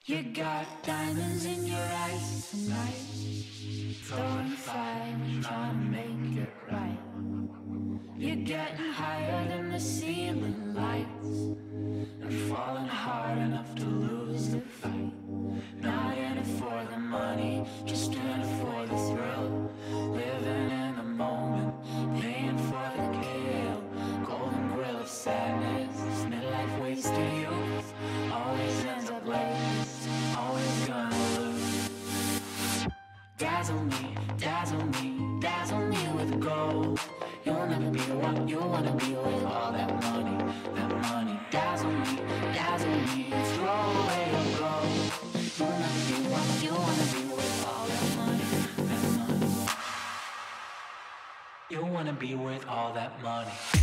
You got diamonds in your eyes tonight, throwing fire, trying to make it right. You're getting higher than the ceiling lights, and falling hard enough to lose the fight. Not in it for the money, just in it for the thrill. Living in the moment, paying for the kill. Golden grill of sadness, midlife wasted youth. Always ends up late, always gonna lose. Dazzle me, dazzle me, dazzle me with gold. You'll never be what you wanna be with all that money, that money. Dazzle me, throw away your gold. You'll never be what you wanna be with all that money, that money. You wanna be with all that money.